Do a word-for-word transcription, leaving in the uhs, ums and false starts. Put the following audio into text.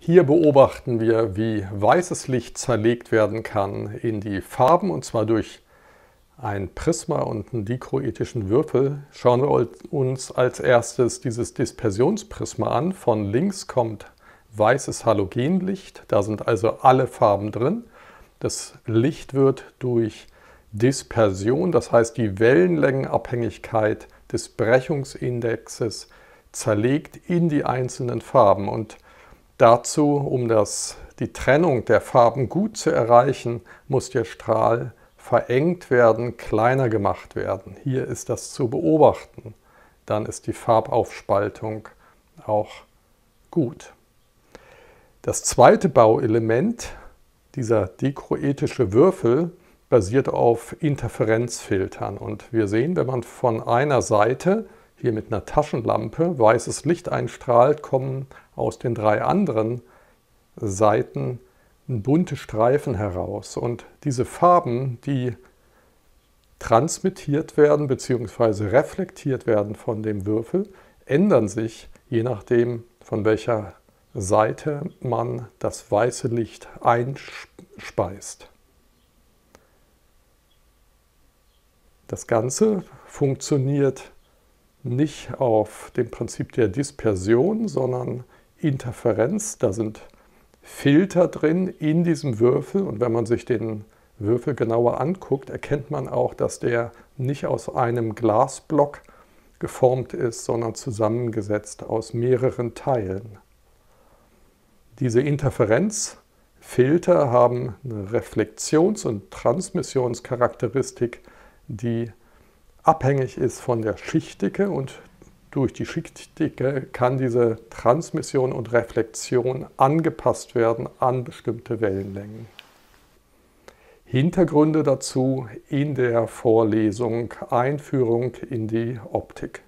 Hier beobachten wir, wie weißes Licht zerlegt werden kann in die Farben, und zwar durch ein Prisma und einen dichroetischen Würfel. Schauen wir uns als erstes dieses Dispersionsprisma an. Von links kommt weißes Halogenlicht, da sind also alle Farben drin. Das Licht wird durch Dispersion, das heißt die Wellenlängenabhängigkeit des Brechungsindexes, zerlegt in die einzelnen Farben. Und dazu, um das, die Trennung der Farben gut zu erreichen, muss der Strahl verengt werden, kleiner gemacht werden. Hier ist das zu beobachten. Dann ist die Farbaufspaltung auch gut. Das zweite Bauelement, dieser dichroetische Würfel, basiert auf Interferenzfiltern. Und wir sehen, wenn man von einer Seite hier mit einer Taschenlampe weißes Licht einstrahlt, kommen aus den drei anderen Seiten bunte Streifen heraus. Und diese Farben, die transmittiert werden bzw. reflektiert werden von dem Würfel, ändern sich, je nachdem, von welcher Seite man das weiße Licht einspeist. Das Ganze funktioniert nicht auf dem Prinzip der Dispersion, sondern Interferenz. Da sind Filter drin in diesem Würfel, und wenn man sich den Würfel genauer anguckt, erkennt man auch, dass der nicht aus einem Glasblock geformt ist, sondern zusammengesetzt aus mehreren Teilen. Diese Interferenzfilter haben eine Reflexions- und Transmissionscharakteristik, die abhängig ist von der Schichtdicke, und durch die Schichtdicke kann diese Transmission und Reflexion angepasst werden an bestimmte Wellenlängen. Hintergründe dazu in der Vorlesung Einführung in die Optik.